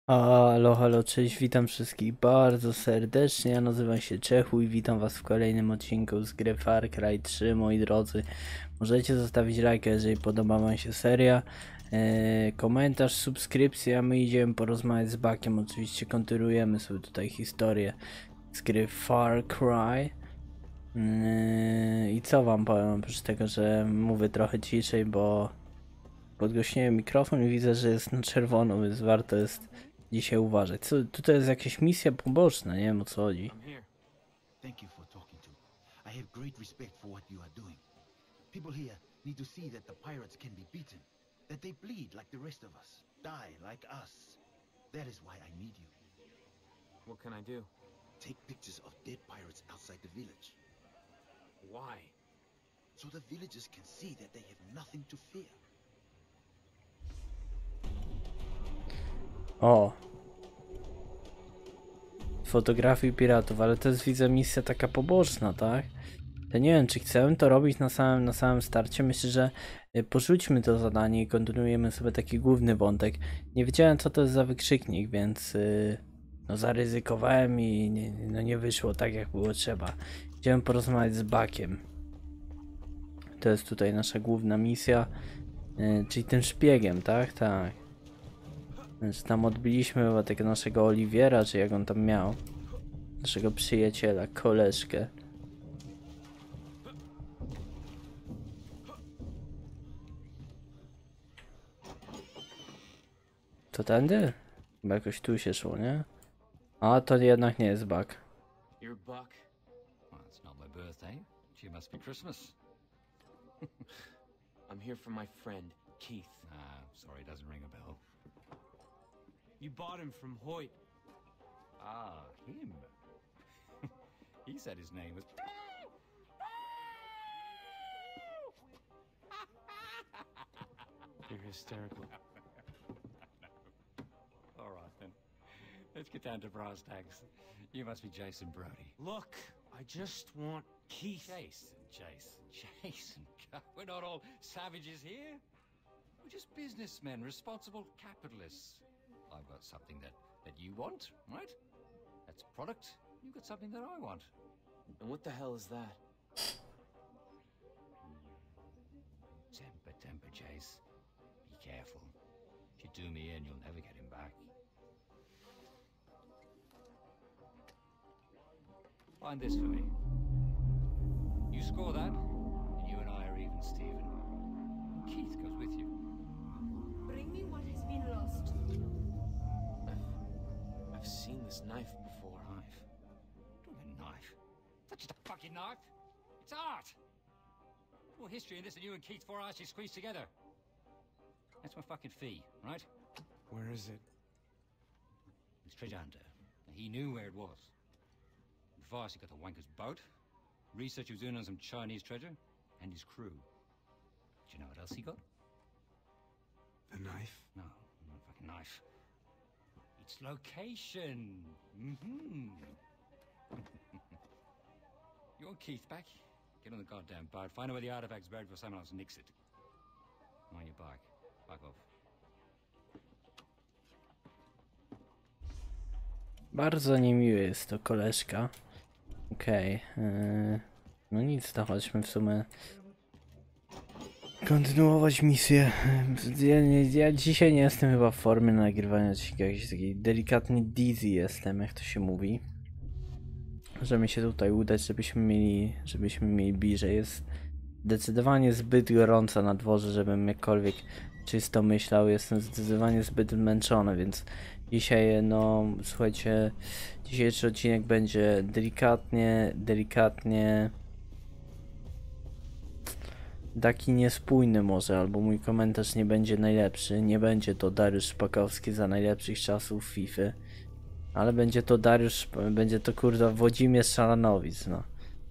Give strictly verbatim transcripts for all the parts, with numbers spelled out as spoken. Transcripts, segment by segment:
Halo, halo, cześć, witam wszystkich bardzo serdecznie, ja nazywam się Czechu i witam was w kolejnym odcinku z gry Far Cry trzy, moi drodzy. Możecie zostawić lajka, jeżeli podoba wam się seria, eee, komentarz, subskrypcja, my idziemy porozmawiać z Bakiem, oczywiście kontynuujemy sobie tutaj historię z gry Far Cry. Eee, I co wam powiem, oprócz tego, że mówię trochę ciszej, bo podgłośniłem mikrofon i widzę, że jest na czerwono, więc warto jest dzisiaj uważać. Co, tutaj jest jakaś misja poboczna, nie wiem o co chodzi. I'm here. Thank you for talking to me. I have great respect for what you are doing. People here need to see that the pirates can be beaten, that they bleed like the rest of us, die like us. That is why I need you. What can I do? Take pictures of dead pirates outside the village, Why? so the villagers can see that they have nothing to fear. O! Fotografii piratów, ale to jest, widzę, misja taka poboczna, tak? To nie wiem, czy chcemy to robić na samym, na samym starcie. Myślę, że y, porzućmy to zadanie i kontynuujemy sobie taki główny wątek. Nie wiedziałem, co to jest za wykrzyknik, więc y, no zaryzykowałem i nie, no nie wyszło tak, jak było trzeba. Chciałem porozmawiać z Bakiem. To jest tutaj nasza główna misja, y, czyli tym szpiegiem, tak? Tak. Więc tam odbiliśmy chyba tego naszego Oliwiera, czy jak on tam miał. Naszego przyjaciela, koleżkę. To tędy? Chyba jakoś tu się szło, nie? A to jednak nie jest Bug. You're Buck? Well, it's not my birthday. She must be Christmas. I'm here for my friend, Keith. Ah, sorry, doesn't ring a bell. You bought him from Hoyt. Ah, him. He said his name was... You're hysterical. All right, then. Let's get down to brass tacks. You must be Jason Brody. Look, I just want Keith. Jason, Jason, Jason. We're not all savages here. We're just businessmen, responsible capitalists. I've got something that, that you want, right? That's product. You've got something that I want. And what the hell is that? Temper, temper, Jace. Be careful. If you do me in, you'll never get him back. Find this for me. You score that, and you and I are even, Stephen. Keith goes with you. Bring me what has been lost. I've, I've seen this knife before. Knife? Don't have a knife. That's just a fucking knife. It's art. More history in this than you and Keith Four Archie squeezed together. That's my fucking fee, right? Where is it? It's treasure hunter. He knew where it was. Advice he got the wanker's boat. Research he was doing on some Chinese treasure. And his crew. Do you know what else he got? The knife? No, not a fucking knife. It's location. Mm-hmm. You want Keith back? Get on the goddamn boat. Find out where the artifact's buried before someone else nicks it. On your bike. Back off. Bardzo niemiły jest to koleżka. Okej. Okay. Yy, no nic, to chodźmy w sumie kontynuować misję. Ja, nie, ja dzisiaj nie jestem chyba w formie nagrywania jakiejś takiej delikatnie dizzy jestem, jak to się mówi. Żeby mi się tutaj udać, żebyśmy mieli, żebyśmy mieli bliżej. Jest zdecydowanie zbyt gorąco na dworze, żebym jakkolwiek czysto myślał. Jestem zdecydowanie zbyt zmęczony, więc dzisiaj, no słuchajcie, dzisiejszy odcinek będzie delikatnie, delikatnie taki niespójny może, albo mój komentarz nie będzie najlepszy. Nie będzie to Dariusz Szpakowski za najlepszych czasów FIFA, ale będzie to Dariusz, będzie to kurde Włodzimierz Szalanowic, no.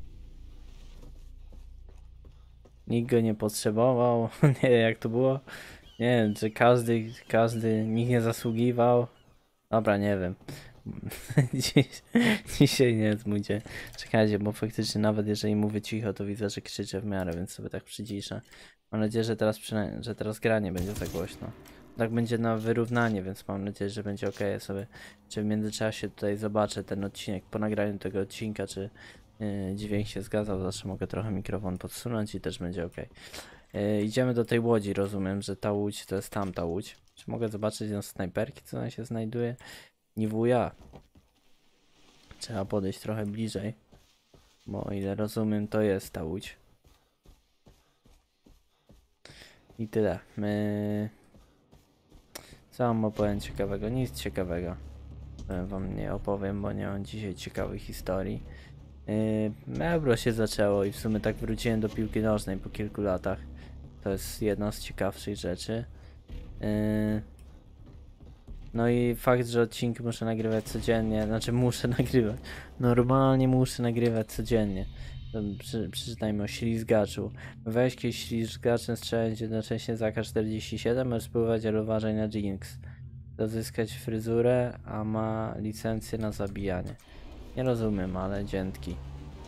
Nikt go nie potrzebował, nie wiem jak to było. Nie wiem, czy każdy, każdy, nikt nie zasługiwał. Dobra, nie wiem. Dziś, dzisiaj nie jest mój dzień. Czekajcie, bo faktycznie nawet jeżeli mówię cicho, to widzę, że krzyczę w miarę, więc sobie tak przyciszę. Mam nadzieję, że teraz przynajmniej, że teraz gra nie będzie za głośno. tak będzie na wyrównanie, więc mam nadzieję, że będzie ok. Ja sobie, czy w międzyczasie tutaj zobaczę ten odcinek po nagraniu tego odcinka, czy yy, dźwięk się zgadzał. Zawsze mogę trochę mikrofon podsunąć i też będzie ok. Yy, idziemy do tej łodzi, rozumiem, że ta łódź to jest tamta łódź. Czy mogę zobaczyć ją snajperki, co ona się znajduje? Nie wuja. Trzeba podejść trochę bliżej, bo o ile rozumiem, to jest ta łódź. I tyle. My... Co mam opowiem ciekawego? Nic ciekawego. Wam nie opowiem, bo nie mam dzisiaj ciekawych historii. Yy, Euro się zaczęło i w sumie tak wróciłem do piłki nożnej po kilku latach. To jest jedna z ciekawszych rzeczy. Yy, no i fakt, że odcinki muszę nagrywać codziennie, znaczy muszę nagrywać. Normalnie muszę nagrywać codziennie. Przy, przeczytajmy o ślizgaczu. Weź kiedyś ślizgaczem strzelać jednocześnie za K czterdzieści siedem, możesz spływać, ale uważaj na Jinx. Dozyskać fryzurę, a ma licencję na zabijanie. Nie rozumiem, ale dzięki.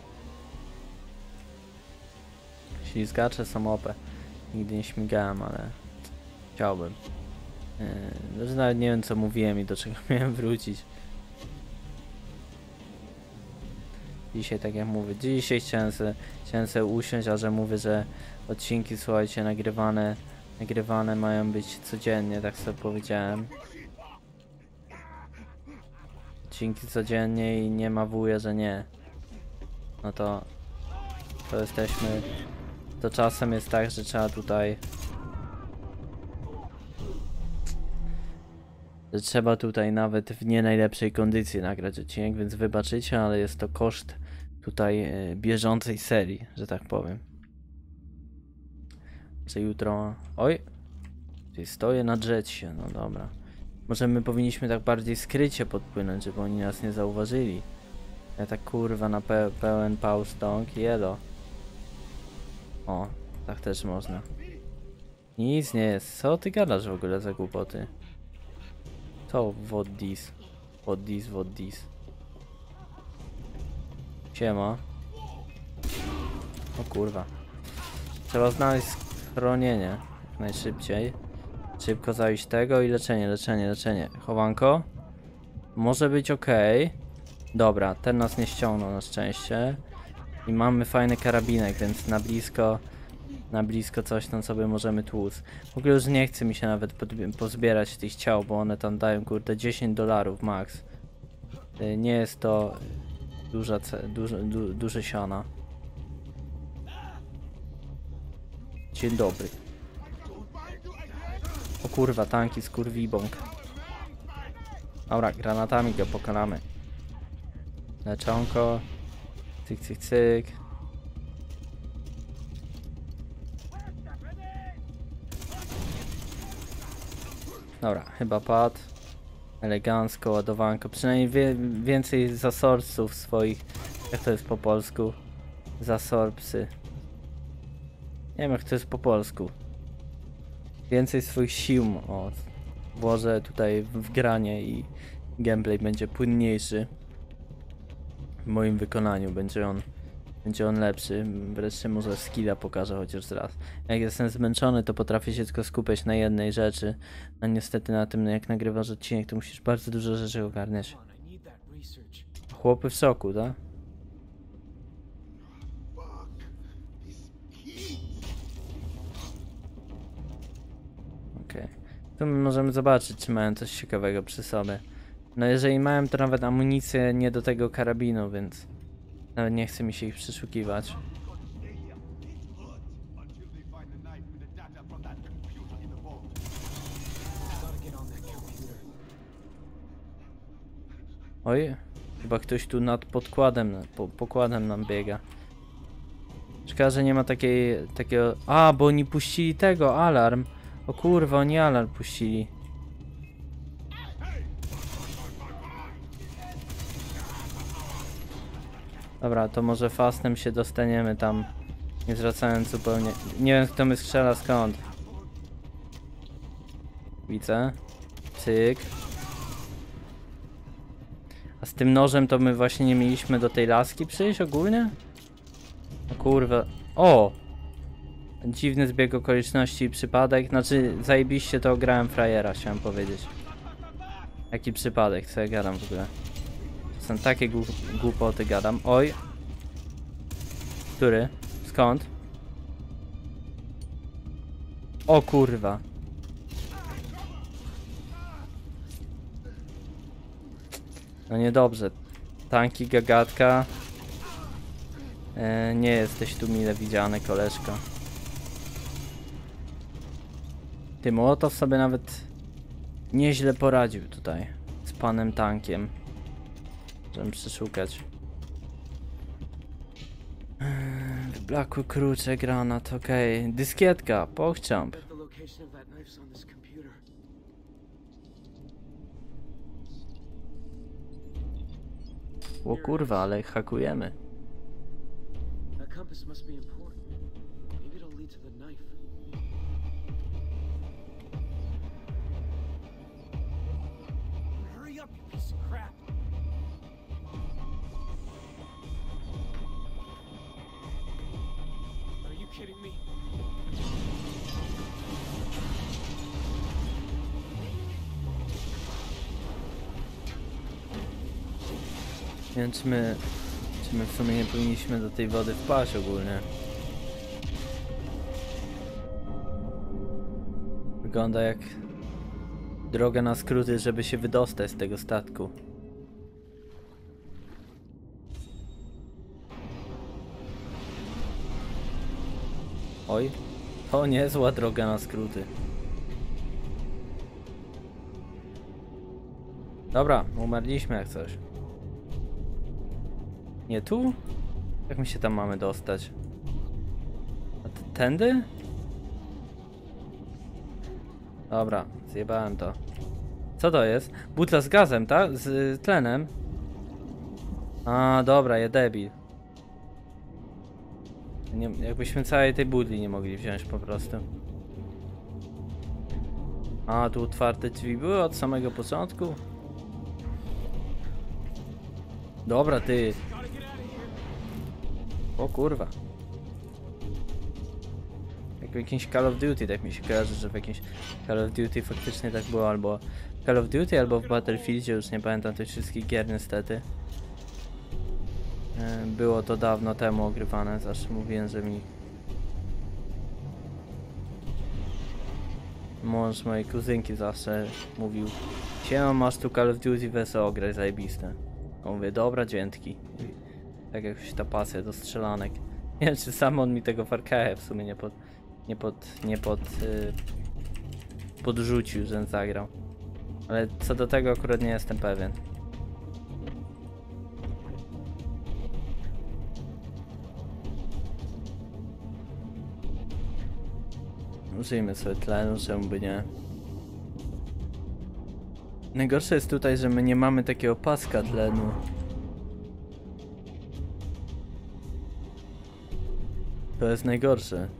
Ślizgacze są O P. Nigdy nie śmigałem, ale chciałbym. Yy, nawet nie wiem, co mówiłem i do czego miałem wrócić. Dzisiaj, tak jak mówię, dzisiaj chciałem sobie, chciałem sobie usiąść, a że mówię, że odcinki, słuchajcie, nagrywane, nagrywane mają być codziennie, tak sobie powiedziałem. Odcinki codziennie i nie ma wuja, że nie. No to, to jesteśmy, to czasem jest tak, że trzeba tutaj, że trzeba tutaj nawet w nie najlepszej kondycji nagrać odcinek, więc wybaczycie, ale jest to koszt tutaj e, bieżącej serii, że tak powiem. Że jutro... Oj! Tutaj stoję na jetsie, no dobra. Może my powinniśmy tak bardziej skrycie podpłynąć, żeby oni nas nie zauważyli. Ja tak kurwa na pe pełen paustąg i elo. O, tak też można. Nic nie jest. Co ty gadasz w ogóle za głupoty? Co what this? What this, what this? Siema. O kurwa. Trzeba znaleźć schronienie jak najszybciej. Szybko zajść tego i leczenie, leczenie, leczenie. Chowanko. Może być ok. Dobra, ten nas nie ściągnął na szczęście. I mamy fajny karabinek, więc na blisko na blisko coś tam sobie możemy tłuc. W ogóle już nie chce mi się nawet pozbierać tych ciał, bo one tam dają kurde dziesięć dolarów max. Nie jest to duża duże, du, duże siana. Dzień dobry. O kurwa, tanki z kurwibąk. Dobra, granatami go pokonamy. Leczonko. Cyk, cyk, cyk. Dobra, chyba padł. Elegancko, ładowanko. Przynajmniej wie, więcej zasorpsów swoich. Jak to jest po polsku? Zasorpsy. Nie wiem, jak to jest po polsku. Więcej swoich sił o, włożę tutaj w granie i gameplay będzie płynniejszy. W moim wykonaniu będzie on będzie on lepszy. Wreszcie może skilla pokażę chociaż raz. Jak jestem zmęczony, to potrafię się tylko skupiać na jednej rzeczy. A niestety na tym, jak nagrywasz odcinek, to musisz bardzo dużo rzeczy ogarniać. Chłopy w szoku, tak? Okej. Okay. Tu możemy zobaczyć, czy mają coś ciekawego przy sobie. No jeżeli mają, to nawet amunicję nie do tego karabinu, więc nawet nie chce mi się ich przeszukiwać. Oj, chyba ktoś tu nad podkładem, po, pokładem nam biega. Szkoda, że nie ma takiej, takiego... A, bo oni puścili tego, alarm. O kurwa, oni alarm puścili. Dobra, to może fastem się dostaniemy tam, nie zwracając zupełnie... Nie wiem, kto my strzela skąd. Widzę. Cyk. A z tym nożem to my właśnie nie mieliśmy do tej laski przyjść ogólnie? O kurwa. O! Dziwny zbieg okoliczności i przypadek. Znaczy, zajebiście to grałem frajera, chciałem powiedzieć. Jaki przypadek, co ja gadam w ogóle? To są takie głup- głupoty gadam. Oj. Który? Skąd? O kurwa. No niedobrze. Tanki, gagatka. E, nie jesteś tu mile widziany, koleżka. Ty, Mołotow sobie nawet nieźle poradził tutaj z panem tankiem. Żeby przeszukać. Eee, Wyblakły krucze, granat, okej. Okay. Dyskietka, pokczamp. Bet the location of that knife's on this computer. O kurwa, ale hakujemy. That compass must be important. Maybe it'll lead to the knife. Hurry up, you piece of crap! Are you kidding me? Nie wiem, czy my, czy my w sumie nie powinniśmy do tej wody wpaść ogólnie. Wygląda jak droga na skróty, żeby się wydostać z tego statku. Oj, to niezła droga na skróty. Dobra, umarliśmy jak coś. Nie tu? Jak my się tam mamy dostać? A t- tędy? Dobra, zjebałem to. Co to jest? Butla z gazem, tak? Z y, tlenem? A, dobra, je debil. Nie, jakbyśmy całej tej butli nie mogli wziąć po prostu. A, tu otwarte drzwi były od samego początku? Dobra, ty. O kurwa. Jak w jakimś Call of Duty, tak mi się kojarzy, że w jakimś Call of Duty faktycznie tak było, albo w Call of Duty, albo w Battlefieldzie, już nie pamiętam tych wszystkich gier niestety. E, Było to dawno temu ogrywane, zawsze mówiłem, że mi mąż mojej kuzynki zawsze mówił: siema, masz tu Call of Duty, weź sobie ograj, zajebiste. A mówię, dobra, dzięki. I tak jakoś ta pasja do strzelanek. Nie wiem, czy sam on mi tego Far Cry'a w sumie nie pod... nie pod... nie pod... Yy, podrzucił, że zagrał. Ale co do tego akurat nie jestem pewien. Użyjmy sobie tlenu, czemu by nie. Najgorsze jest tutaj, że my nie mamy takiego paska tlenu. To jest najgorsze.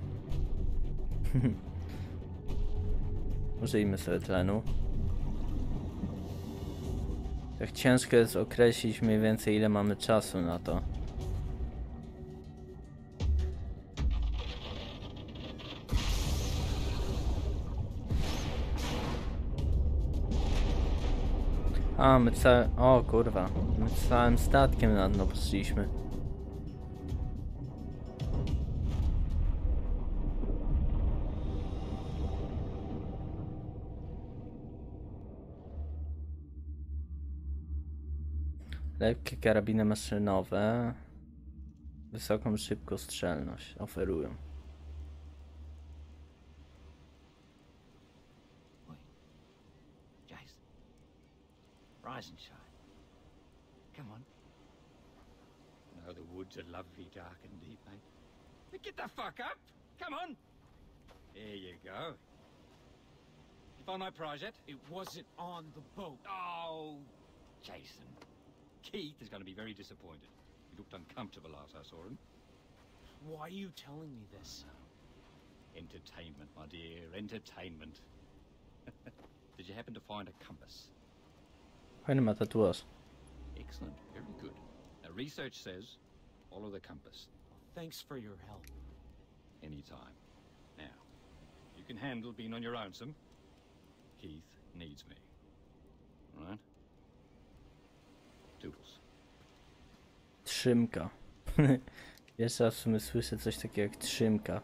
Użyjmy sobie tlenu. Tak ciężko jest określić mniej więcej, ile mamy czasu na to. A, my całe... O kurwa. My całym statkiem na dno poszliśmy. Lekkie karabiny maszynowe. Wysoką szybkostrzelność oferują. Jason. Rise and shine. Come on. No, the woods are lovely, dark and deep, mate. But get the fuck up! Come on! There you go. You find my prize yet? It wasn't on the boat. Oh, Jason. Keith is going to be very disappointed. He looked uncomfortable last I saw him. Why are you telling me this? Entertainment, my dear, entertainment. Did you happen to find a compass? Fajny ma tatuaż. Excellent, very good. Now, research says follow the compass. Thanks for your help. Anytime. can handle being on your own, some. Keith needs me. Right? Toodles. Trzymka. Pierwszy raz w sumie słyszę coś takiego jak trzymka.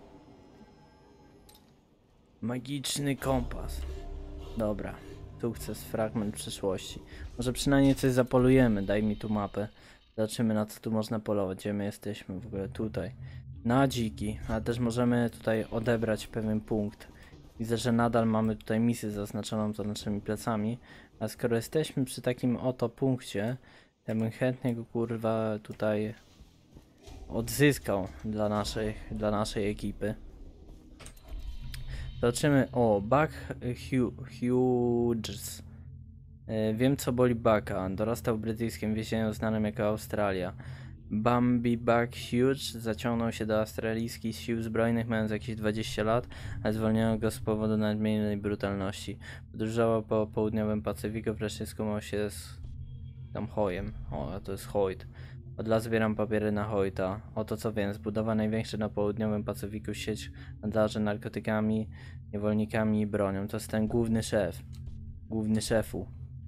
Magiczny kompas. Dobra. Sukces, fragment przyszłości. Może przynajmniej coś zapolujemy. Daj mi tu mapę. Zobaczymy, na co tu można polować. Gdzie my jesteśmy w ogóle? Tutaj. Na dziki. Ale też możemy tutaj odebrać pewien punkt. Widzę, że nadal mamy tutaj misję zaznaczoną za naszymi plecami. A skoro jesteśmy przy takim oto punkcie, ja bym chętnie go kurwa tutaj odzyskał dla naszej, dla naszej ekipy. Zobaczymy. O, Buck Hughes. Yy, wiem, co boli Bucka. Dorastał w brytyjskim więzieniu znanym jako Australia. Bambi Buck Hughes zaciągnął się do australijskich sił zbrojnych mając jakieś dwadzieścia lat, ale zwolniono go z powodu nadmiernej brutalności. Podróżował po południowym Pacyfiku, wreszcie skumał się z tam Hoyem. O, a to jest Hoyt. Od lat zbieram papiery na Hoyta. Oto co wiem, zbudowa największa na południowym Pacyfiku sieć handlarzy narkotykami, niewolnikami i bronią. To jest ten główny szef. Główny szefu.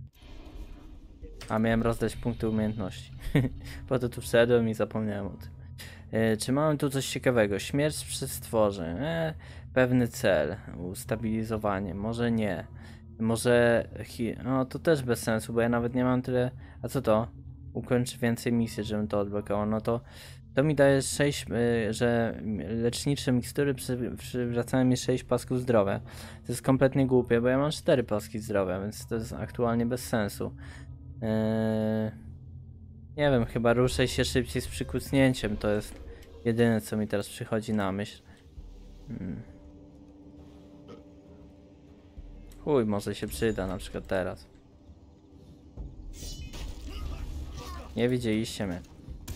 A miałem rozdać punkty umiejętności. Po to tu wszedłem i zapomniałem o tym. E, czy mamy tu coś ciekawego? Śmierć przy stworze. E, pewny cel. Ustabilizowanie. Może nie. Może... Hi no to też bez sensu, bo ja nawet nie mam tyle... A co to? Ukończy więcej misji, żebym to odblokował. No to... To mi daje sześć... Y, że lecznicze mikstury przy, przywracają mi sześć pasków zdrowia. To jest kompletnie głupie, bo ja mam cztery paski zdrowia, więc to jest aktualnie bez sensu. Eee, nie wiem, chyba ruszaj się szybciej z przykucnięciem. To jest jedyne, co mi teraz przychodzi na myśl. Hmm. Chuj, może się przyda na przykład teraz. Nie widzieliście mnie.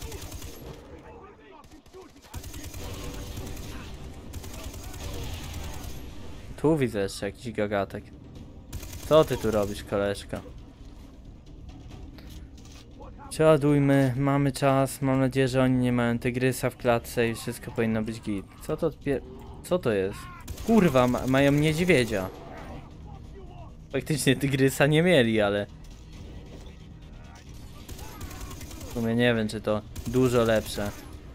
Tu widzę jeszcze jakiś gagatek. Co ty tu robisz, koleżka? Przeładujmy, mamy czas, mam nadzieję, że oni nie mają tygrysa w klatce i wszystko powinno być git. Co to odpier... Co to jest? Kurwa, ma mają niedźwiedzia. Faktycznie tygrysa nie mieli, ale... W sumie nie wiem, czy to dużo lepsze.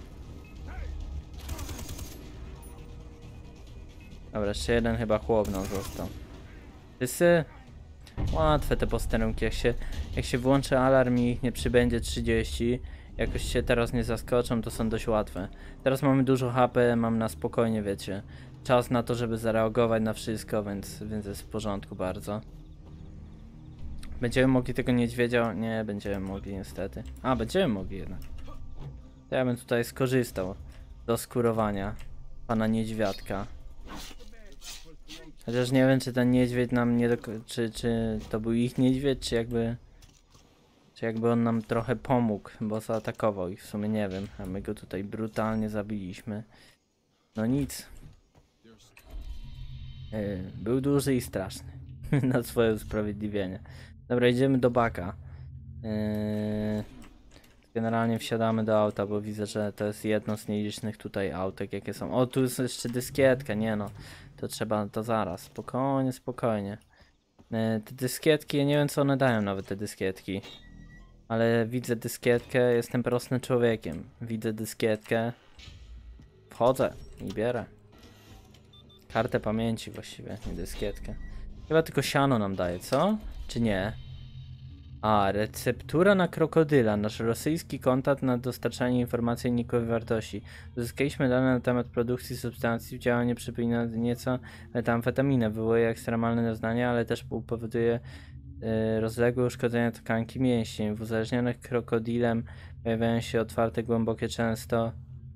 Dobra, jeszcze jeden chyba chłop nam został. Wszyscy... Łatwe te posterunki, jak się, jak się włączy alarm i ich nie przybędzie trzydzieści, jakoś się teraz nie zaskoczą, to są dość łatwe. Teraz mamy dużo H P, mam na spokojnie, wiecie, czas na to, żeby zareagować na wszystko, więc, więc jest w porządku bardzo. Będziemy mogli tego niedźwiedzia? Nie, będziemy mogli niestety. A, będziemy mogli jednak. To ja bym tutaj skorzystał do skurowania pana niedźwiadka. Chociaż nie wiem, czy ten niedźwiedź nam nie do... Czy, czy to był ich niedźwiedź, czy jakby... Czy jakby on nam trochę pomógł, bo zaatakował ich, w sumie nie wiem. A my go tutaj brutalnie zabiliśmy. No nic. Yy, był duży i straszny. Na swoje usprawiedliwienie. Dobra, idziemy do Bucka. Yy, generalnie wsiadamy do auta, bo widzę, że to jest jedno z nielicznych tutaj autek, jakie są. O, tu jest jeszcze dyskietka, nie no. To trzeba, to zaraz. Spokojnie, spokojnie. Yy, te dyskietki, ja nie wiem, co one dają nawet, te dyskietki. Ale widzę dyskietkę, jestem prostym człowiekiem. Widzę dyskietkę. Wchodzę i bierę. Kartę pamięci właściwie, nie dyskietkę. Chyba tylko siano nam daje, co? Czy nie? A, receptura na krokodyla. Nasz rosyjski kontakt na dostarczanie informacji o nikowej wartości. Uzyskaliśmy dane na temat produkcji substancji. Działanie przypomina nieco metamfetaminę. Wywołuje ekstremalne doznania, ale też powoduje yy, rozległe uszkodzenia tkanki mięśni. W uzależnionych krokodilem pojawiają się otwarte, głębokie, często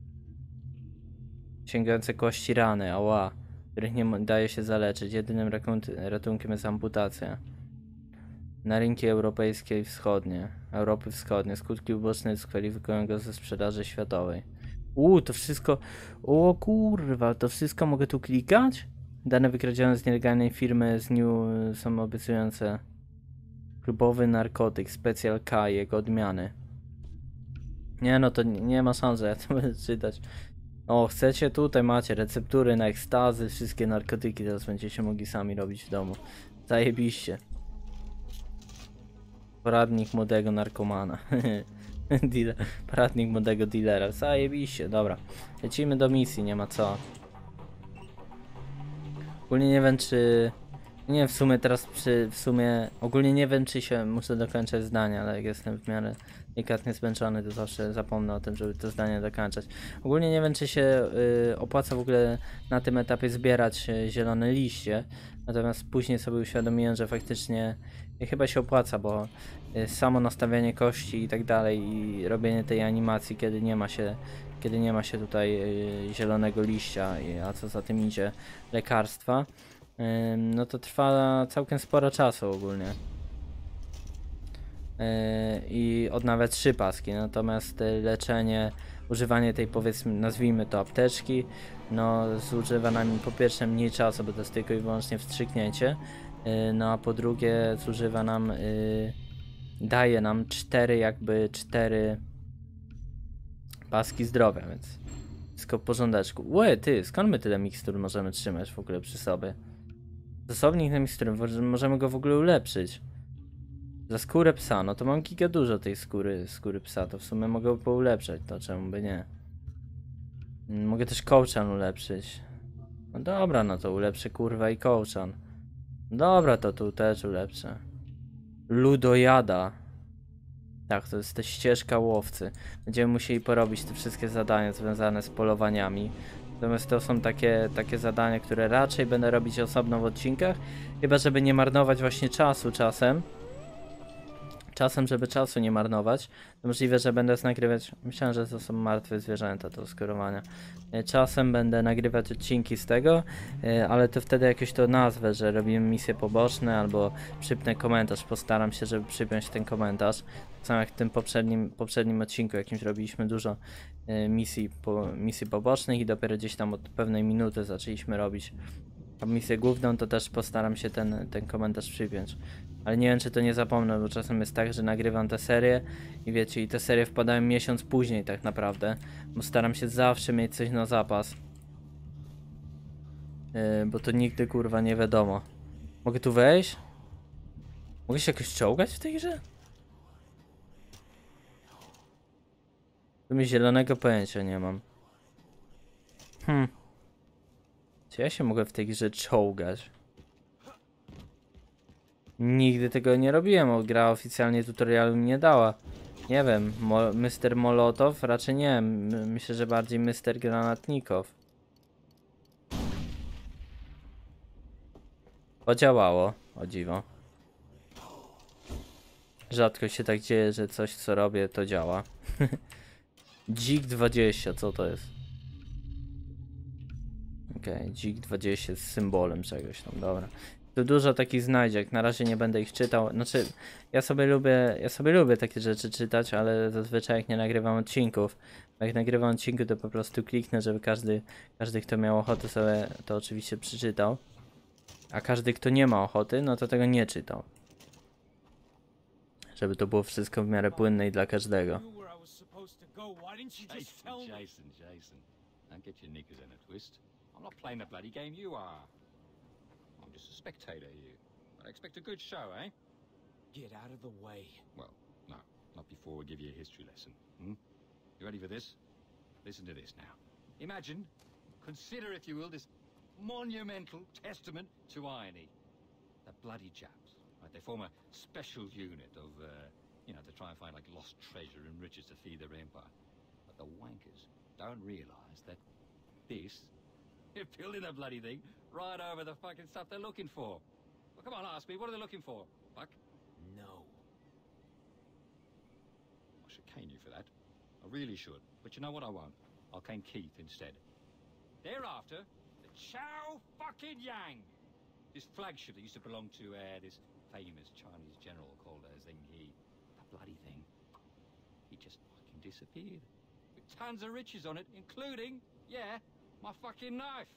sięgające kości rany. Ała. Których nie daje się zaleczyć. Jedynym ratunkiem jest amputacja. Na rynki europejskie i wschodnie. Europy Wschodnie. Skutki uboczne dyskwalifikują go ze sprzedaży światowej. Uuu, to wszystko... O kurwa, to wszystko mogę tu klikać? Dane wykradzione z nielegalnej firmy z New są obiecujące. Klubowy narkotyk, Special K, jego odmiany. Nie no, to nie, nie ma szans, że ja to będę czytać. O, chcecie? Tutaj macie receptury na ekstazy, wszystkie narkotyki teraz będziecie mogli sami robić w domu. Zajebiście. Poradnik młodego narkomana. Dealer. Poradnik młodego dealera. Zajebiście, dobra. Lecimy do misji, nie ma co. Ogólnie nie wiem czy... Nie, w sumie teraz przy... W sumie... Ogólnie nie wiem czy się muszę dokończać zdania, ale jak jestem w miarę delikatnie zmęczony, to zawsze zapomnę o tym, żeby to zdanie dokończać. Ogólnie nie wiem czy się y, opłaca w ogóle na tym etapie zbierać y, zielone liście. Natomiast później sobie uświadomiłem, że faktycznie y, chyba się opłaca, bo y, samo nastawianie kości i tak dalej i robienie tej animacji, kiedy nie ma się kiedy nie ma się tutaj y, zielonego liścia, a co za tym idzie lekarstwa, y, no to trwa całkiem sporo czasu ogólnie. Y, I odnawia trzy paski, natomiast y, leczenie, używanie tej, powiedzmy, nazwijmy to apteczki, no zużywa nam po pierwsze mniej czasu, bo to jest tylko i wyłącznie wstrzyknięcie, y, no a po drugie zużywa nam, y, daje nam cztery jakby cztery paski zdrowia, więc wszystko w porządeczku. Łe, ty, skąd my tyle mikstur możemy trzymać w ogóle przy sobie? Zasobnik na mikstury, możemy go w ogóle ulepszyć. Za skórę psa, no to mam giga dużo tej skóry, skóry psa, to w sumie mogę poulepszać, to czemu by nie. Mogę też kołczan ulepszyć. No dobra, no to ulepszę kurwa i kołczan. Dobra, to tu też ulepszę. Ludojada. Tak, to jest ta ścieżka łowcy. Będziemy musieli porobić te wszystkie zadania związane z polowaniami. Natomiast to są takie, takie zadania, które raczej będę robić osobno w odcinkach. Chyba, żeby nie marnować właśnie czasu czasem. Czasem, żeby czasu nie marnować. To możliwe, że będę nagrywać... Myślałem, że to są martwe zwierzęta do skierowania. Czasem będę nagrywać odcinki z tego, ale to wtedy jakoś to nazwę, że robimy misje poboczne albo przypnę komentarz. Postaram się, żeby przypiąć ten komentarz. Tak samo jak w tym poprzednim, poprzednim odcinku jakimś robiliśmy dużo misji, po, misji pobocznych i dopiero gdzieś tam od pewnej minuty zaczęliśmy robić misję główną, to też postaram się ten, ten komentarz przypiąć. Ale nie wiem czy to nie zapomnę, bo czasem jest tak, że nagrywam tę serię i wiecie, i te serie wpadają miesiąc później tak naprawdę, bo staram się zawsze mieć coś na zapas. Yy, bo to nigdy kurwa nie wiadomo. Mogę tu wejść? Mogę się jakoś czołgać w tej grze? Tu mi zielonego pojęcia nie mam. Hmm. Czy ja się mogę w tej grze czołgać? Nigdy tego nie robiłem, bo gra oficjalnie tutorialu mi nie dała. Nie wiem, Mo mister Molotow? Raczej nie, M myślę, że bardziej mister Granatnikow. Podziałało, o dziwo. Rzadko się tak dzieje, że coś co robię to działa. Dzik dwadzieścia, co to jest? Okej, okay, Dzik dwadzieścia z symbolem czegoś tam, dobra. Tu dużo takich znajdziek, na razie nie będę ich czytał. Znaczy, ja sobie lubię, ja sobie lubię takie rzeczy czytać, ale zazwyczaj jak nie nagrywam odcinków. Bo jak nagrywam odcinki, to po prostu kliknę, żeby każdy, każdy kto miał ochotę sobie to oczywiście przeczytał. A każdy kto nie ma ochoty, no to tego nie czytał. Żeby to było wszystko w miarę płynne i dla każdego. Jason, Jason, Jason. Don't get your knickers in a twist. I'm not playing the bloody game you are. I'm just a spectator here. I expect a good show, eh? Get out of the way. Well, no, not before we give you a history lesson. Hmm? You ready for this? Listen to this now. Imagine, consider if you will, this monumental testament to irony. The bloody chaps, right? They form a special unit of, uh, you know, to try and find like lost treasure and riches to feed their empire. But the wankers don't realize that this, you're building a bloody thing right over the fucking stuff they're looking for. Well, come on, ask me, what are they looking for, Buck? No. I should cane you for that. I really should. But you know what I won't? I'll cane Keith instead. Thereafter, the Chow fucking Yang. This flagship that used to belong to uh, this famous Chinese general called uh, Zheng He. That bloody thing. He just fucking disappeared. With tons of riches on it, including, yeah, my fucking knife.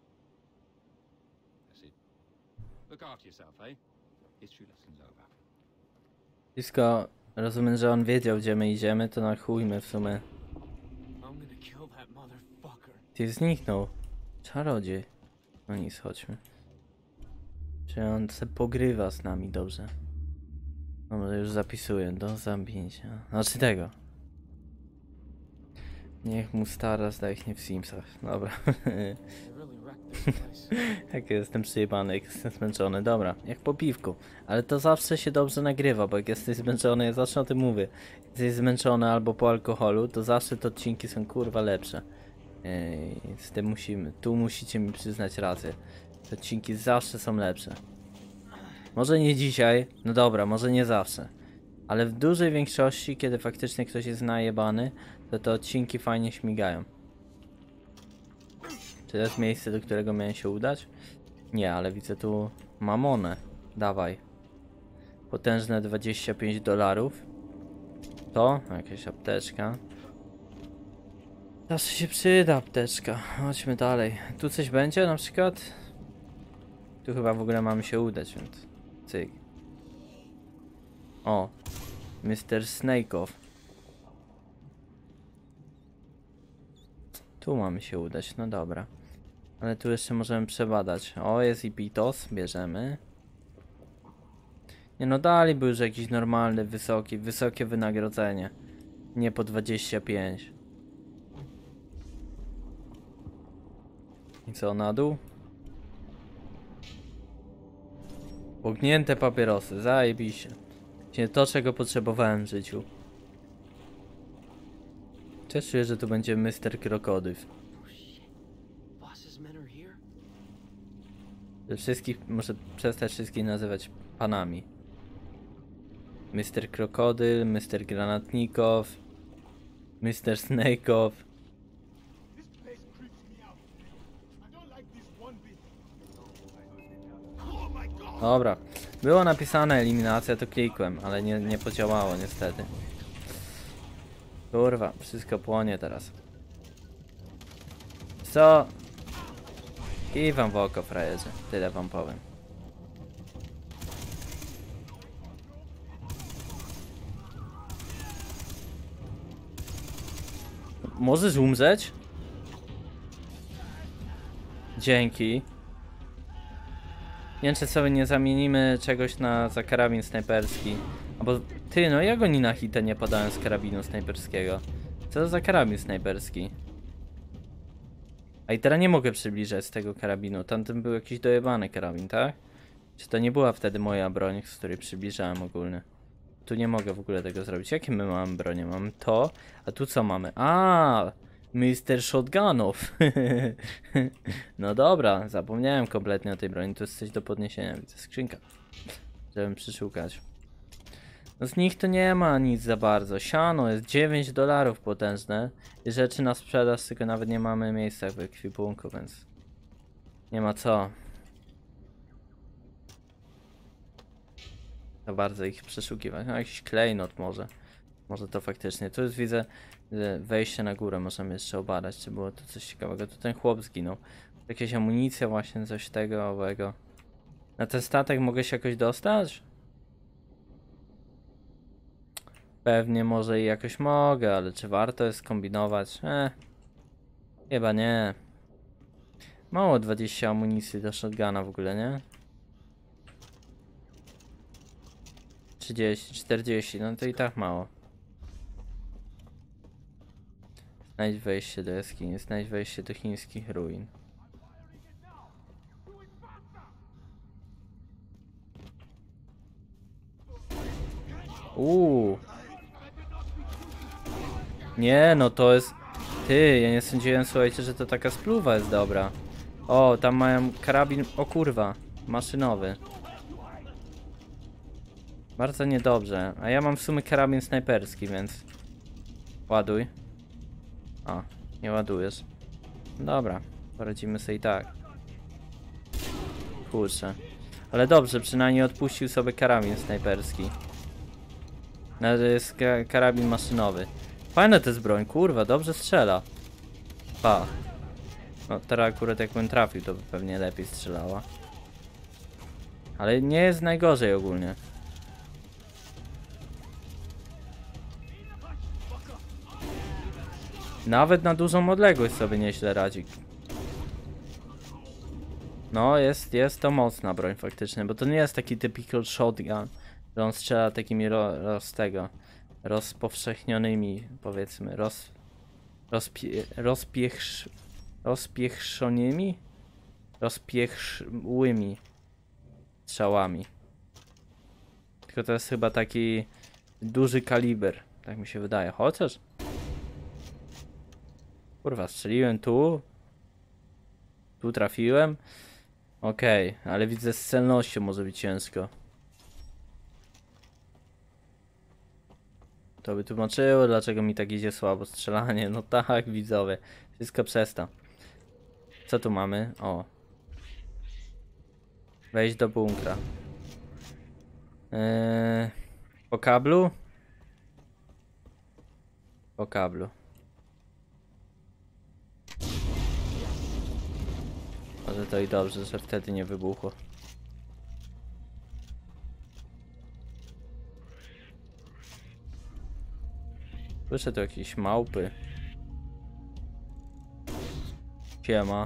That's it. Look after yourself, eh? History lesson's over. Wszystko, rozumiem, że on wiedział gdzie my idziemy, to na chujmy w sumie. I'm gonna kill that motherfucker. Ty zniknął. Czarodziej. No nic, chodźmy. Czy on se pogrywa z nami dobrze? No może już zapisuję do zamknięcia. Znaczy tego. Niech mu stara zdechnie w Simsach. Dobra. They really wrecked this place. Jak jestem przyjebany, jak jestem zmęczony. Dobra, jak po piwku. Ale to zawsze się dobrze nagrywa, bo jak jesteś zmęczony, ja zawsze o tym mówię. Jak jesteś zmęczony albo po alkoholu, to zawsze te odcinki są kurwa lepsze. Yy, z tym musimy, tu musicie mi przyznać rację. Te odcinki zawsze są lepsze. Może nie dzisiaj, no dobra, może nie zawsze. Ale w dużej większości, kiedy faktycznie ktoś jest najebany, to te odcinki fajnie śmigają. Czy to jest miejsce, do którego miałem się udać? Nie, ale widzę tu mamonę. Dawaj. Potężne dwadzieścia pięć dolarów. To? Jakaś apteczka. Zawsze się przyda apteczka. Chodźmy dalej. Tu coś będzie na przykład? Tu chyba w ogóle mamy się udać, więc cyk. O. mister Snake'off. Tu mamy się udać, no dobra. Ale tu jeszcze możemy przebadać. O, jest i Pitos, bierzemy. Nie no, dali by już jakiś normalny, wysoki, wysokie wynagrodzenie. Nie po dwadzieścia pięć. I co, na dół? Pognięte papierosy, zajebiście. Właśnie to, czego potrzebowałem w życiu. Też czuję, że tu będzie mister Krokodyl. Oh shit. Boss's men are here? Że wszystkich, muszę przestać wszystkich nazywać panami. mister Krokodyl, mister Granatnikow, mister Snake'off. Dobra, było napisane eliminacja, to klikłem, ale nie, nie podziałało niestety. Kurwa, wszystko płonie teraz. Co? I wam w oko, frajerze, tyle wam powiem. Możesz umrzeć? Dzięki. Nie wiem, czy sobie nie zamienimy czegoś na za karabin snajperski. Albo ty, no jak oni na hitę nie podałem z karabinu snajperskiego? Co to za karabin snajperski? A i teraz nie mogę przybliżać z tego karabinu. Tamten był jakiś dojebany karabin, tak? Czy to nie była wtedy moja broń, z której przybliżałem ogólnie? Tu nie mogę w ogóle tego zrobić. Jakie my mamy bronię? Mamy to, a tu co mamy? A, mister Shotgunów. No dobra, zapomniałem kompletnie o tej broni. To jest coś do podniesienia. Widzę skrzynka, żebym przyszukać. No z nich to nie ma nic za bardzo. Siano jest dziewięć dolarów potężne. I rzeczy na sprzedaż, tylko nawet nie mamy miejsca w ekwipunku, więc nie ma co. To bardzo ich przeszukiwać. No jakiś klejnot może. Może to faktycznie. Tu już widzę wejście na górę. Możemy jeszcze obadać, czy było to coś ciekawego. Tu ten chłop zginął. Jakieś amunicja właśnie, coś tego owego. Na ten statek mogę się jakoś dostać? Pewnie może i jakoś mogę, ale czy warto jest kombinować? Eh, chyba nie. Mało dwadzieścia amunicji do shotguna w ogóle, nie? trzydzieści, czterdzieści, no to i tak mało. Znajdź wejście do jaskini, znajdź wejście do chińskich ruin. Uuu. Nie, no to jest... Ty, ja nie sądziłem, słuchajcie, że to taka spluwa jest dobra. O, tam mają karabin, o kurwa, maszynowy. Bardzo niedobrze, a ja mam w sumie karabin snajperski, więc... Ładuj. A, nie ładujesz. Dobra, poradzimy sobie i tak. Kurczę. Ale dobrze, przynajmniej odpuścił sobie karabin snajperski. No, to jest ka karabin maszynowy. Fajna to jest broń, kurwa, dobrze strzela. Pa. No teraz akurat jakbym trafił, to by pewnie lepiej strzelała. Ale nie jest najgorzej ogólnie. Nawet na dużą odległość sobie nieźle radzi. No, jest, jest to mocna broń faktycznie, bo to nie jest taki typical shotgun, że on strzela takimi ro, roz tego, rozpowszechnionymi, powiedzmy, roz, rozpie, rozpiechrz, rozpiechrzonymi, rozpiechrzłymi strzałami. Tylko to jest chyba taki duży kaliber, tak mi się wydaje, chociaż... Kurwa, strzeliłem tu. Tu trafiłem. Okej, okay, ale widzę, z celnością może być ciężko. To by tłumaczyło, dlaczego mi tak idzie słabo strzelanie. No tak, widzowie. Wszystko przez to. Co tu mamy? O. Wejść do bunkra. Eee, po kablu? Po kablu. Może to i dobrze, że wtedy nie wybuchło. Słyszę tu jakieś małpy. Siema.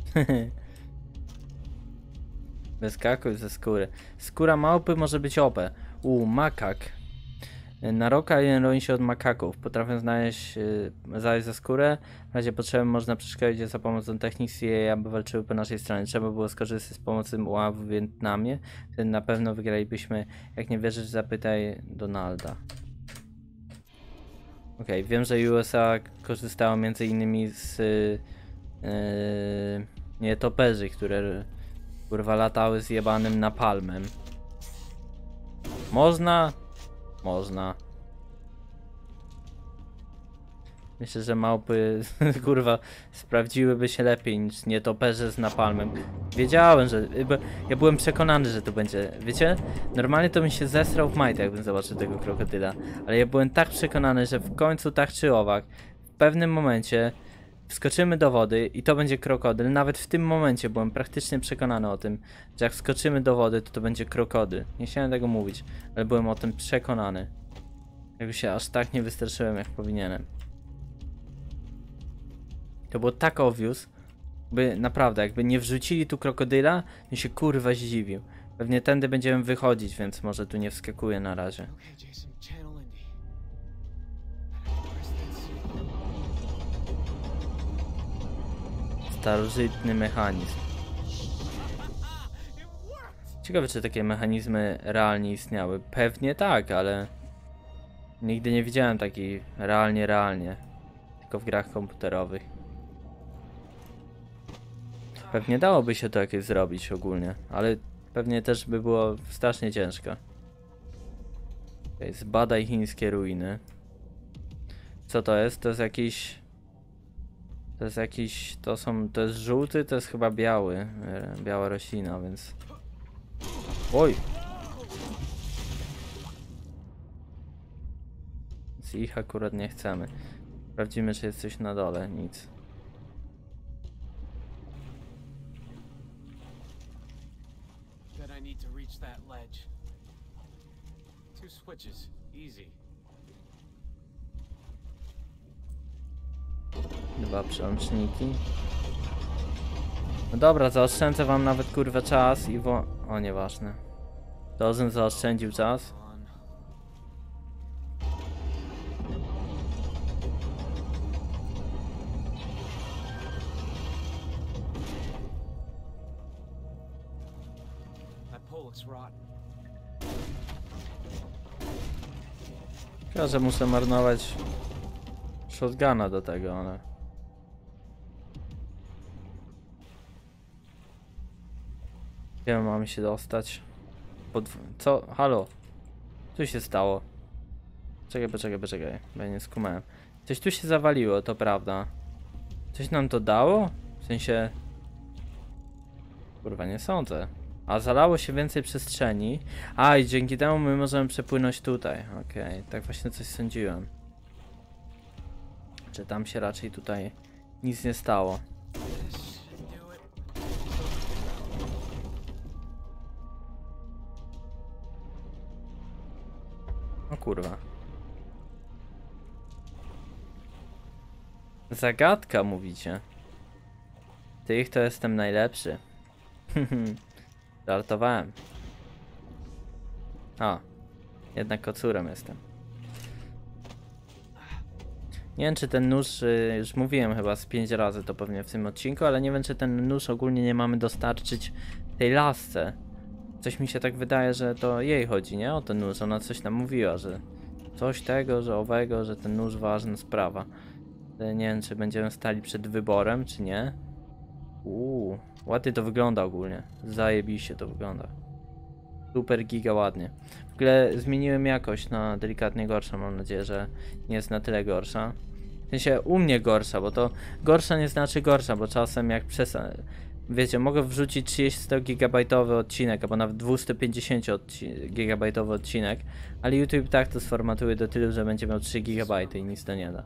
Wyskakuj ze skóry. Skóra małpy może być O P. U, makak. Na roka jeden roni się od makaków. Potrafią znaleźć, yy, znaleźć za skórę. W razie potrzeby można przeszkolić je za pomocą technik C I A, aby walczyły po naszej stronie. Trzeba było skorzystać z pomocy U A w Wietnamie. Wtedy na pewno wygralibyśmy. Jak nie wierzysz, zapytaj Donalda. Okej, okay, wiem, że U S A korzystało między innymi z yy, nietoperzy, które kurwa latały z jebanym napalmem. Można? Można. Myślę, że małpy kurwa sprawdziłyby się lepiej niż nietoperze z napalmem. Wiedziałem, że... Ja byłem przekonany, że to będzie... Wiecie? Normalnie to bym się zesrał w majtę, jakbym zobaczył tego krokodyla. Ale ja byłem tak przekonany, że w końcu tak czy owak, w pewnym momencie wskoczymy do wody i to będzie krokodyl. Nawet w tym momencie byłem praktycznie przekonany o tym, że jak wskoczymy do wody, to to będzie krokodyl. Nie chciałem tego mówić, ale byłem o tym przekonany. Jakby się aż tak nie wystraszyłem, jak powinienem. To było tak obvious, by naprawdę, jakby nie wrzucili tu krokodyla, to się kurwa zdziwił. Pewnie tędy będziemy wychodzić, więc może tu nie wskakuję na razie. Okay, Jason, channel Indy. Starożytny mechanizm. Ciekawe, czy takie mechanizmy realnie istniały. Pewnie tak, ale nigdy nie widziałem takiej realnie, realnie. Tylko w grach komputerowych. Pewnie dałoby się to jakieś zrobić ogólnie, ale pewnie też by było strasznie ciężko. Okay, zbadaj chińskie ruiny. Co to jest? To jest jakiś... To jest jakiś... To są... To jest żółty, to jest chyba biały. Biała roślina, więc... Oj! Z ich akurat nie chcemy. Sprawdzimy, czy jest coś na dole. Nic. Bet I need to reach that ledge. Two switches, easy. Dwa przełączniki. No dobra, zaoszczędzę wam nawet kurwa czas i wo... O, nieważne. Dozyn zaoszczędził czas. On. That pole looks rotten. Chyba, że muszę marnować shotguna do tego, ale... Gdzie mamy się dostać? Pod... Co? Halo? Co się stało? Czekaj, poczekaj, poczekaj, bo ja nie skumałem. Coś tu się zawaliło, to prawda. Coś nam to dało? W sensie... Kurwa, nie sądzę. A zalało się więcej przestrzeni. A, i dzięki temu my możemy przepłynąć tutaj. Okej, okay, tak właśnie coś sądziłem. Czy tam się raczej tutaj nic nie stało. This should do it. O kurwa. Zagadka mówicie. Tych to jestem najlepszy. Żartowałem. A, jednak kocurem jestem. Nie wiem, czy ten nóż, y, już mówiłem chyba z pięć razy to pewnie w tym odcinku, ale nie wiem, czy ten nóż ogólnie nie mamy dostarczyć tej lasce. Coś mi się tak wydaje, że to jej chodzi, nie? O ten nóż. Ona coś nam mówiła, że coś tego, że owego, że ten nóż ważna sprawa. Nie wiem, czy będziemy stali przed wyborem, czy nie. Uuu, ładnie to wygląda ogólnie. Zajebiście to wygląda. Super giga ładnie. W ogóle zmieniłem jakość na delikatnie gorszą. Mam nadzieję, że nie jest na tyle gorsza. W sensie u mnie gorsza, bo to gorsza nie znaczy gorsza, bo czasem jak przez... Wiecie, mogę wrzucić trzydziesto-gigabajtowy odcinek, albo nawet dwieście-pięćdziesiąt-gigabajtowy odcinek, ale YouTube tak to sformatuje do tylu, że będzie miał trzy gigabajty i nic to nie da.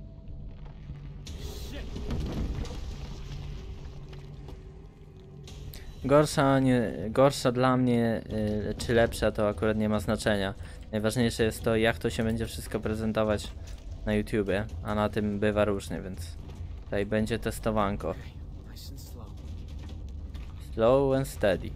Gorsza, nie, gorsza dla mnie, yy, czy lepsza, to akurat nie ma znaczenia. Najważniejsze jest to, jak to się będzie wszystko prezentować na YouTubie, a na tym bywa różnie, więc tutaj będzie testowanko. Nice and slow. Slow and steady.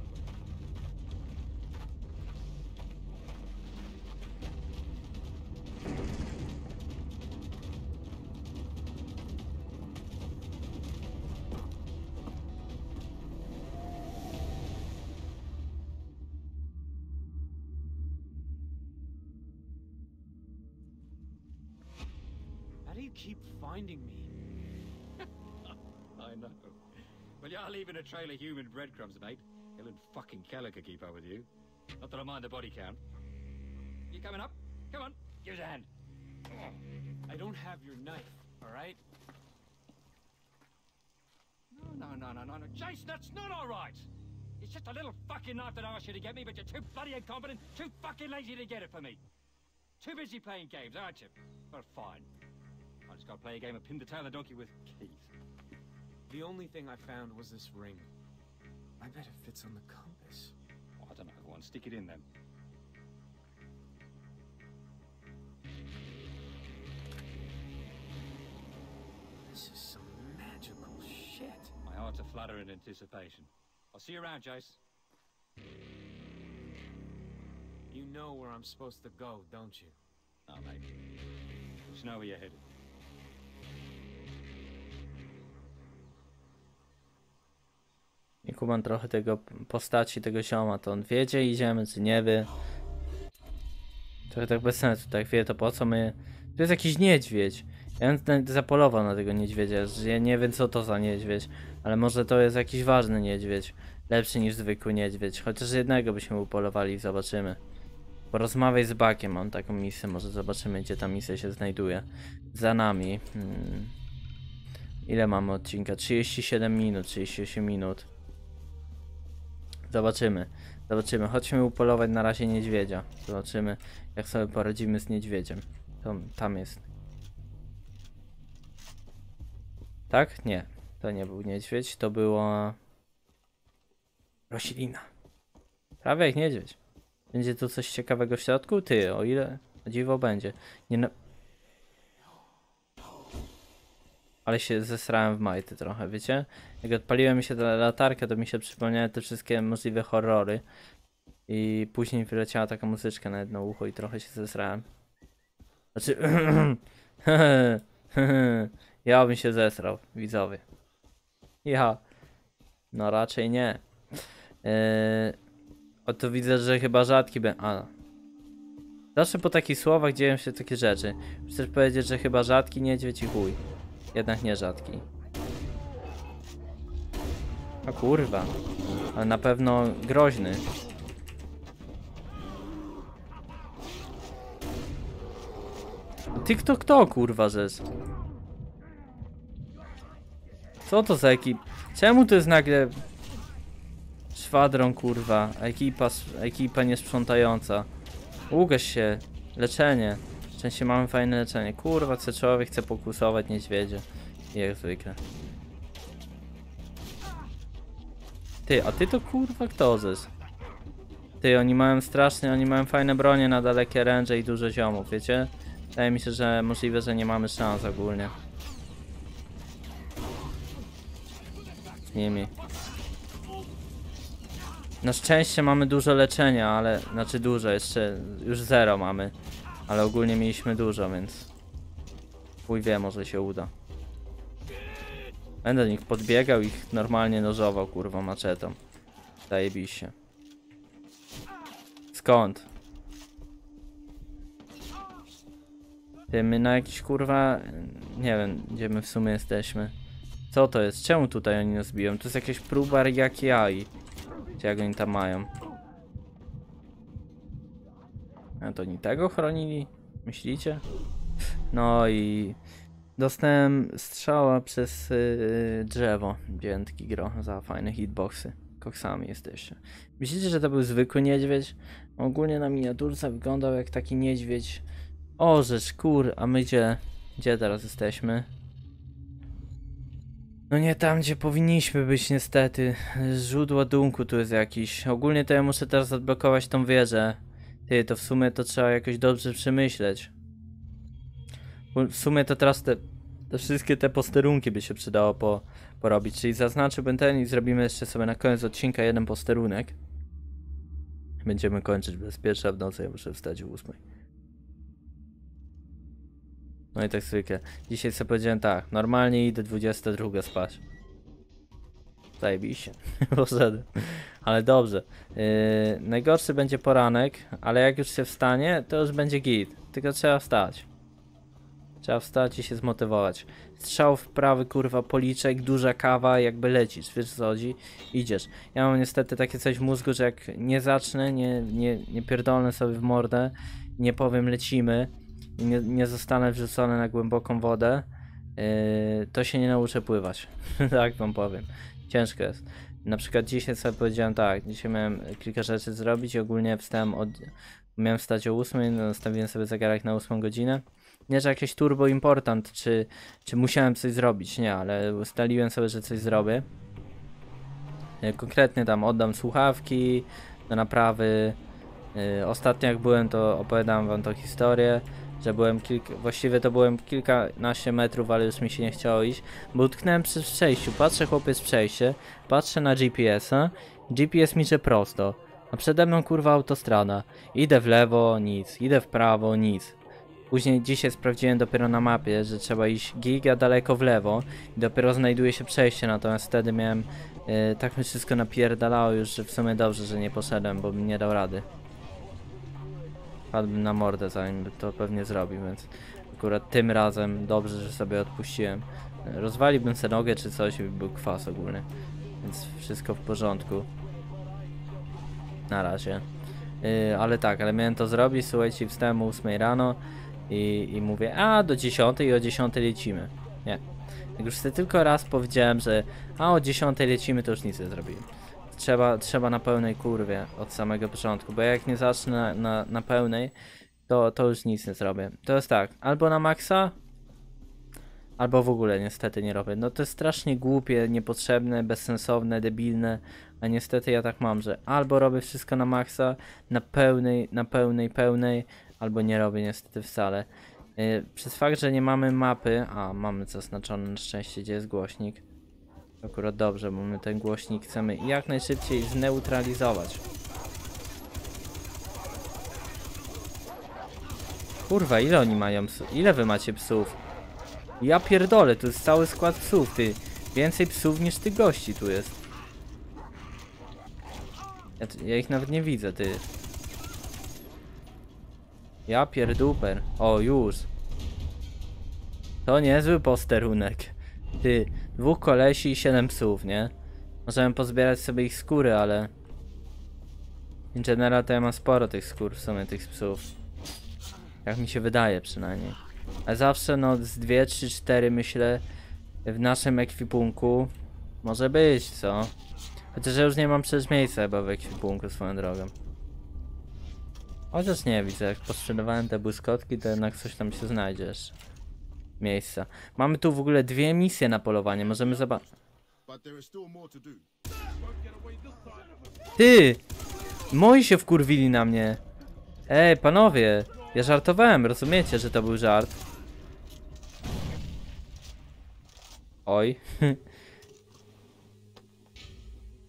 How do you keep finding me? I know. Well, you're leaving a trail of human breadcrumbs, mate. Hill and fucking Keller could keep up with you. Not that I mind the body count. You coming up? Come on, give us a hand. I don't have your knife, all right? No, no, no, no, no, no. Jason, that's not all right. It's just a little fucking knife that I asked you to get me, but you're too bloody incompetent, too fucking lazy to get it for me. Too busy playing games, aren't you? Well, fine. I just gotta play a game of pin the tail of the donkey with Keith. The only thing I found was this ring. I bet it fits on the compass. Oh, I don't know. Go on, stick it in then. This is some magical shit. My heart's a flutter in anticipation. I'll see you around, Jace. You know where I'm supposed to go, don't you? Oh, mate. Just know where you're headed. I kumam trochę tego postaci, tego zioma, to on wie, gdzie idziemy, czy nie wie. Trochę tak bez sensu, tak wie, to po co my... To jest jakiś niedźwiedź. Ja bym zapolował na tego niedźwiedzia, że ja nie wiem, co to za niedźwiedź, ale może to jest jakiś ważny niedźwiedź. Lepszy niż zwykły niedźwiedź, chociaż jednego byśmy upolowali i zobaczymy. Porozmawiaj z Buckiem, mam taką misję, może zobaczymy, gdzie ta misja się znajduje. Za nami. Hmm. Ile mamy odcinka? trzydzieści siedem minut, trzydzieści osiem minut. Zobaczymy, zobaczymy. Chodźmy upolować na razie niedźwiedzia. Zobaczymy, jak sobie poradzimy z niedźwiedziem. To, tam jest. Tak? Nie. To nie był niedźwiedź, to była... roślina. Prawie jak niedźwiedź. Będzie tu coś ciekawego w środku? Ty, o ile... o dziwo będzie. Nie no... Ale się zesrałem w majty trochę, wiecie? Jak odpaliłem mi się tę latarkę, to mi się przypomniały te wszystkie możliwe horrory. I później wyleciała taka muzyczka na jedno ucho i trochę się zesrałem. Znaczy... ja bym się zesrał, widzowie. Ja. No raczej nie. Yy... O to widzę, że chyba rzadki będzie... A. Zawsze po takich słowach dzieją się takie rzeczy. Chcesz powiedzieć, że chyba rzadki niedźwiedź i chuj. Jednak nie rzadki. O kurwa. Ale na pewno groźny. Ty kto kto kurwa rzecz? Co to za ekip? Czemu to jest nagle szwadron kurwa? Ekipa, ekipa niesprzątająca. Ugaś się. Leczenie. Szczęście mamy fajne leczenie. Kurwa, co człowiek chce pokusować niedźwiedzie. Jak zwykle. Ty, a ty to kurwa kto zesz? Ty, oni mają strasznie, oni mają fajne bronie na dalekie ręże i dużo ziomów, wiecie? Wydaje mi się, że możliwe, że nie mamy szans ogólnie. nimi. Na szczęście mamy dużo leczenia, ale... Znaczy dużo, jeszcze... Już zero mamy. Ale ogólnie mieliśmy dużo, więc... Chuj wie, może się uda. Będę do nich podbiegał i ich normalnie nożował, kurwa, maczetą. Zajebiście. Skąd? Ty, my na jakiś kurwa... Nie wiem, gdzie my w sumie jesteśmy. Co to jest? Czemu tutaj oni nas biją? To jest jakaś próba jak jaj. Czy jak oni tam mają? A to oni tego chronili? Myślicie? No i... Dostałem strzała przez yy, drzewo. Dzięki gro za fajne hitboxy. Koksami jesteście. Myślicie, że to był zwykły niedźwiedź? Ogólnie na miniaturce wyglądał jak taki niedźwiedź. O, rzecz kur, a my gdzie? Gdzie teraz jesteśmy? No nie tam, gdzie powinniśmy być niestety. Rzut ładunku tu jest jakiś. Ogólnie to ja muszę teraz odblokować tą wieżę. Ty, to w sumie to trzeba jakoś dobrze przemyśleć. W sumie to teraz te, te wszystkie te posterunki by się przydało po, porobić. Czyli zaznaczyłbym ten i zrobimy jeszcze sobie na koniec odcinka jeden posterunek. Będziemy kończyć bezpiecznie w nocy, ja muszę wstać o ósmej. No i tak zwykle. Dzisiaj sobie powiedziałem tak, normalnie idę dwudziesta druga spać. Zajebiście. Poszedłem. Ale dobrze. Yy, najgorszy będzie poranek, ale jak już się wstanie, to już będzie git. Tylko trzeba wstać. Trzeba wstać i się zmotywować. Strzał w prawy, kurwa, policzek, duża kawa, jakby lecisz, wiesz co chodzi? Idziesz. Ja mam niestety takie coś w mózgu, że jak nie zacznę, nie, nie, nie pierdolnę sobie w mordę, nie powiem lecimy, i nie, nie zostanę wrzucony na głęboką wodę, yy, to się nie nauczę pływać. Tak wam powiem. Ciężko jest. Na przykład dzisiaj sobie powiedziałem tak, dzisiaj miałem kilka rzeczy zrobić i ogólnie wstałem od... Miałem wstać o ósmej, no, nastawiłem sobie zegarek na ósmą godzinę. Nie, że jakieś turbo important, czy, czy musiałem coś zrobić, nie, ale ustaliłem sobie, że coś zrobię. Konkretnie tam oddam słuchawki do naprawy. Yy, ostatnio jak byłem, to opowiadałem wam tą historię, że byłem kilka, właściwie to byłem kilkanaście metrów, ale już mi się nie chciało iść, bo utknąłem przy przejściu, patrzę chłopiec przejście, patrzę na G P S-a, G P S mi że prosto, a przede mną kurwa autostrada, idę w lewo, nic, idę w prawo, nic. Później dzisiaj sprawdziłem dopiero na mapie, że trzeba iść giga daleko w lewo i dopiero znajduje się przejście, natomiast wtedy miałem, yy, tak mi wszystko napierdalało już, że w sumie dobrze, że nie poszedłem, bo bym nie dał rady. Padłbym na mordę, zanim by to pewnie zrobił, więc akurat tym razem dobrze, że sobie odpuściłem. Rozwaliłbym sobie nogę czy coś i by był kwas ogólny, więc wszystko w porządku. Na razie. Yy, ale tak, ale miałem to zrobić, słuchajcie, wstałem o ósmej rano i, i mówię, a do dziesiątej i o dziesiątej lecimy. Nie. Jak już sobie tylko raz powiedziałem, że a o dziesiątej lecimy, to już nic nie zrobiłem. Trzeba, trzeba na pełnej kurwie od samego początku, bo jak nie zacznę na, na, na pełnej, to, to już nic nie zrobię. To jest tak, albo na maksa, albo w ogóle niestety nie robię. No to jest strasznie głupie, niepotrzebne, bezsensowne, debilne, a niestety ja tak mam, że albo robię wszystko na maksa, na pełnej, na pełnej, pełnej, albo nie robię niestety wcale. Yy, przez fakt, że nie mamy mapy, a mamy zaznaczone na szczęście, gdzie jest głośnik. Akurat dobrze, bo my ten głośnik chcemy jak najszybciej zneutralizować. Kurwa, ile oni mają psów? Ile wy macie psów? Ja pierdolę, tu jest cały skład psów, ty. Więcej psów niż ty gości tu jest. Ja, ja ich nawet nie widzę, ty. Ja pierduper. O, już. To niezły posterunek. Ty, dwóch kolesi i siedem psów, nie? Możemy pozbierać sobie ich skóry, ale... In general to ja mam sporo tych skór w sumie, tych psów. Jak mi się wydaje przynajmniej. A zawsze no z dwie, trzy, cztery myślę w naszym ekwipunku może być, co? Chociaż ja już nie mam przecież miejsca chyba w ekwipunku swoją drogą. Chociaż nie widzę, jak posprzedawałem te błyskotki, to jednak coś tam się znajdzie jeszcze. Miejsca. Mamy tu w ogóle dwie misje na polowanie, możemy zobaczyć. Ty! Moi się wkurwili na mnie. Ej, panowie! Ja żartowałem, rozumiecie, że to był żart? Oj.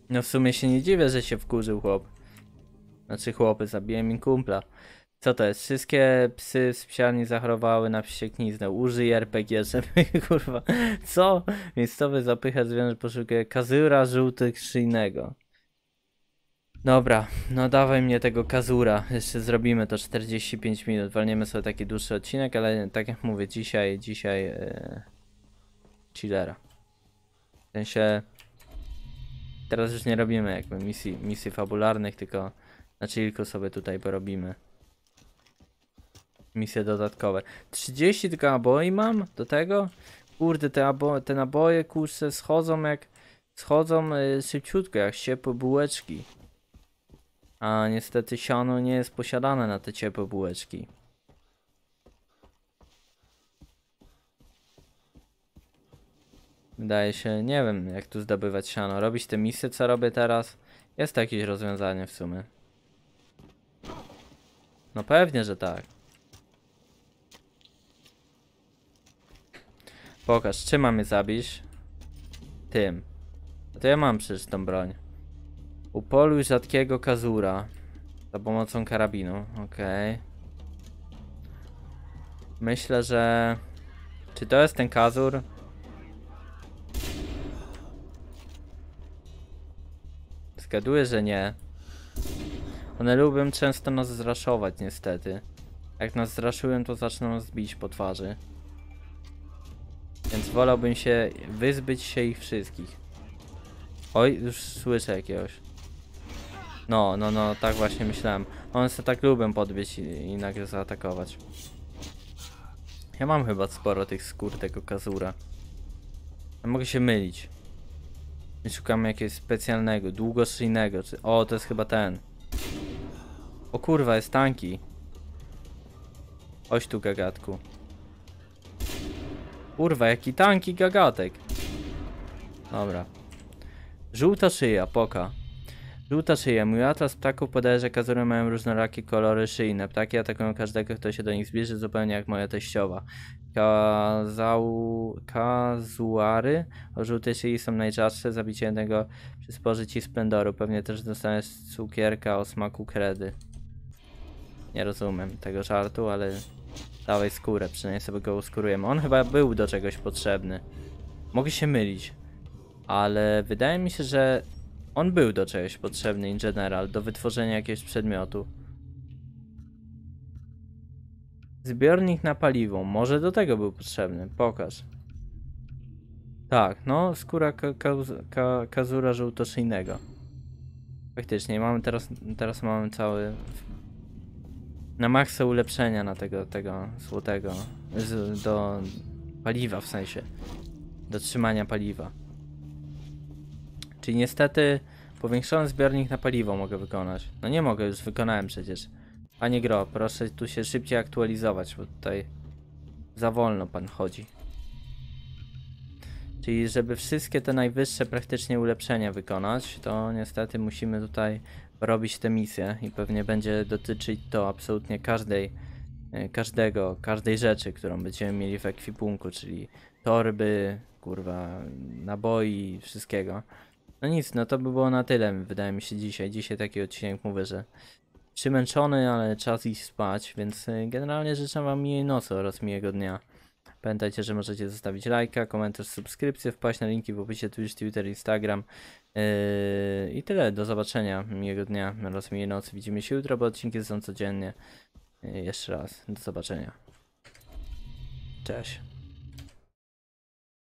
No w sumie się nie dziwię, że się wkurzył chłop. Znaczy chłopy, zabiłem mi kumpla. Co to jest? Wszystkie psy z psiarni zachorowały na wściekliznę. Użyj er pe gie, żeby kurwa. Co? Miejscowy zapychacz zwierzę poszukuje kazura żółtoszyjnego. Dobra, no dawaj mnie tego kazura. Jeszcze zrobimy to czterdzieści pięć minut. Walniemy sobie taki dłuższy odcinek, ale tak jak mówię, dzisiaj, dzisiaj yy, chillera. W sensie teraz już nie robimy jakby misji, misji fabularnych, tylko na chillku sobie tutaj porobimy. Misje dodatkowe. trzydzieści tylko naboi mam do tego? Kurde, te, abo te naboje kurczę schodzą jak schodzą yy, szybciutko, jak ciepłe bułeczki. A niestety siano nie jest posiadane na te ciepłe bułeczki. Wydaje się, nie wiem jak tu zdobywać siano. Robić te misje, co robię teraz? Jest to jakieś rozwiązanie w sumie. No pewnie, że tak. Pokaż, czym mamy zabić? Tym. No to ja mam przecież tą broń. Upoluj rzadkiego kazura za pomocą karabinu. Okej. Okay. Myślę, że... Czy to jest ten kazur? Zgaduję, że nie. One lubią często nas zraszować niestety. Jak nas zraszują, to zaczną nas bić po twarzy. Więc wolałbym się wyzbyć się ich wszystkich. Oj, już słyszę jakiegoś. No, no, no, tak właśnie myślałem. One się tak lubią podbić i, i nagle zaatakować. Ja mam chyba sporo tych skór tego kazura. Ja mogę się mylić. My szukamy jakiegoś specjalnego, długoszyjnego. Czy... O, to jest chyba ten. O kurwa, jest tanki. Oś tu, gagatku. Kurwa, jaki tanki gagatek. Dobra. Żółta szyja, poka. Żółta szyja. Mój atlas ptaków podaje, że kazury mają różnorakie kolory szyjne. Ptaki atakują każdego, kto się do nich zbliży, zupełnie jak moja teściowa. Kazał... Kazuary o żółtej szyi są najrzadsze. Zabicie jednego przysporzy ci splendoru. Pewnie też dostaniesz cukierka o smaku kredy. Nie rozumiem tego żartu, ale... Dawaj skórę, przynajmniej sobie go uskórujemy. On chyba był do czegoś potrzebny. Mogę się mylić. Ale wydaje mi się, że... On był do czegoś potrzebny in general, do wytworzenia jakiegoś przedmiotu. Zbiornik na paliwo, może do tego był potrzebny, pokaż. Tak, no, skóra ka ka ka kazura żółtoszyjnego. Faktycznie, mamy teraz, teraz mamy cały... Na maksa ulepszenia na tego, tego złotego, z, do paliwa w sensie, do trzymania paliwa. Czyli niestety powiększony zbiornik na paliwo mogę wykonać. No nie mogę, już wykonałem przecież. Panie Gro, proszę tu się szybciej aktualizować, bo tutaj za wolno pan chodzi. Czyli żeby wszystkie te najwyższe praktycznie ulepszenia wykonać, to niestety musimy tutaj robić te misje i pewnie będzie dotyczyć to absolutnie każdej, każdego, każdej rzeczy, którą będziemy mieli w ekwipunku, czyli torby, kurwa, naboi, wszystkiego. No nic, no to by było na tyle, wydaje mi się dzisiaj. Dzisiaj taki odcinek, mówię, że przymęczony, ale czas iść spać, więc generalnie życzę wam miłej nocy oraz miłego dnia. Pamiętajcie, że możecie zostawić lajka, komentarz, subskrypcję, wpaść na linki w opisie Twitch, Twitter, Instagram. Yy, I tyle, do zobaczenia, miłego dnia oraz miłej nocy. Widzimy się jutro, bo odcinki są codziennie. Yy, jeszcze raz, do zobaczenia. Cześć.